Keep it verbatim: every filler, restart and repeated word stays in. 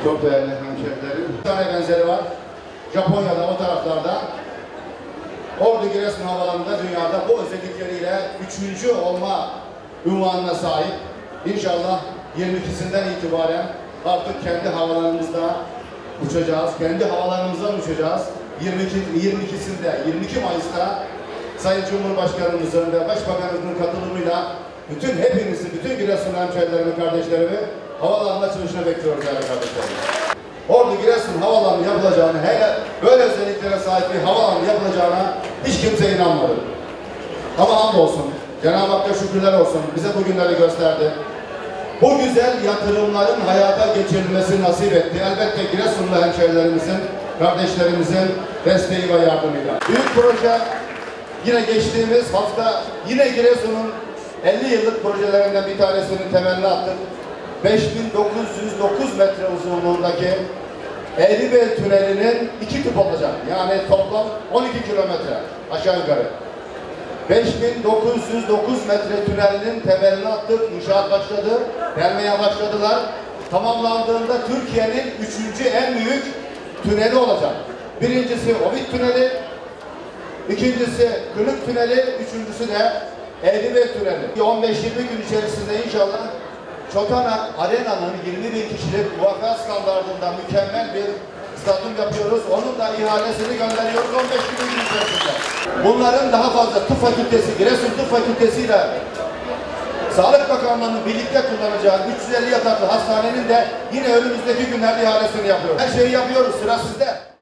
Çok değerli hemşehrilerim. Bir tane benzeri var. Japonya'da o taraflarda. Ordu Giresun havalarında dünyada bu özellikleriyle üçüncü olma unvanına sahip. İnşallah yirmi ikisinden itibaren artık kendi havalarımızda uçacağız. Kendi havalarımızdan uçacağız. yirmi iki, yirmi ikisinde, yirmi iki Mayıs'ta Sayın Cumhurbaşkanımızın ve Başbakanımızın katılımıyla bütün hepinizi, bütün Giresun hemşehrilerimi, kardeşlerimi havalanma açılışına bekliyoruz değerli kardeşlerim. Ordu Giresun havalanı yapılacağını, hele böyle özelliklere sahip bir havalanı yapılacağına hiç kimse inanmadı. Ama hamdolsun, Cenab-ı Hakk'a şükürler olsun, bize bu günleri gösterdi. Bu güzel yatırımların hayata geçirilmesi nasip etti. Elbette Giresunlu hemşehrilerimizin, kardeşlerimizin desteği ve yardımıyla. Büyük proje, yine geçtiğimiz hafta yine Giresun'un elli yıllık projelerinden bir tanesinin temelini attık. beş bin dokuz yüz dokuz metre uzunluğundaki Eğribel Tüneli'nin iki tüp olacak. Yani toplam on iki kilometre aşağı yukarı. beş bin dokuz yüz dokuz metre tünelinin temelini attık. İnşaat başladı. Delmeye başladılar. Tamamlandığında Türkiye'nin üçüncü en büyük tüneli olacak. Birincisi Ovid Tüneli, ikincisi Kınık Tüneli, üçüncüsü de Eğribel Tüneli. on beş yirmi gün içerisinde inşallah Çotanak Arena'nın yirmi bin kişilik U E F A standartında mükemmel bir stadyum yapıyoruz. Onun da ihalesini gönderiyoruz on beş yirmi gün içerisinde. Bunların daha fazla tıp fakültesi, Giresun Tıp Fakültesi ile Sağlık Bakanlığı'nın birlikte kullanacağı üç yüz elli yataklı hastanenin de yine önümüzdeki günlerde ihalesini yapıyoruz. Her şeyi yapıyoruz, sıra sizde.